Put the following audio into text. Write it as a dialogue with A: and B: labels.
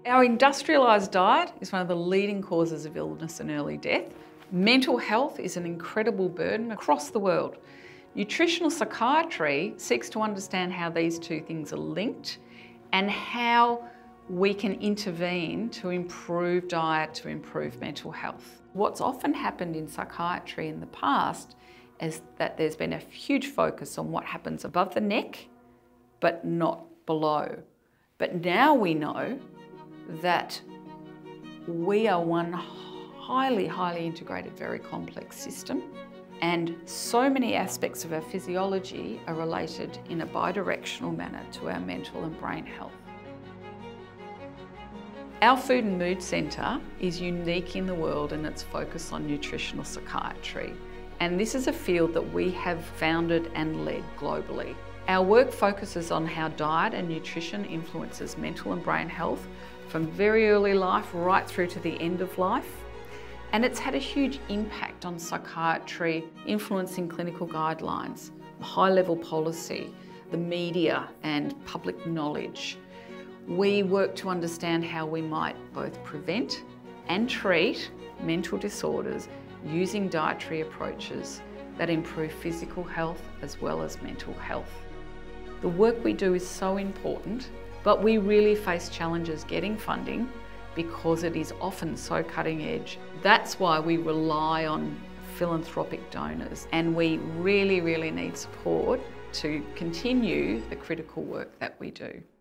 A: Our industrialised diet is one of the leading causes of illness and early death. Mental health is an incredible burden across the world. Nutritional psychiatry seeks to understand how these two things are linked and how we can intervene to improve diet, to improve mental health. What's often happened in psychiatry in the past is that there's been a huge focus on what happens above the neck, but not below. But now we know that we are one highly integrated, very complex system, and so many aspects of our physiology are related in a bidirectional manner to our mental and brain health. Our Food and Mood Centre is unique in the world in its focus on nutritional psychiatry, and this is a field that we have founded and led globally. Our work focuses on how diet and nutrition influences mental and brain health from very early life right through to the end of life. And it's had a huge impact on psychiatry, influencing clinical guidelines, high-level policy, the media and public knowledge. We work to understand how we might both prevent and treat mental disorders using dietary approaches that improve physical health as well as mental health. The work we do is so important, but we really face challenges getting funding because it is often so cutting edge. That's why we rely on philanthropic donors, and we really need support to continue the critical work that we do.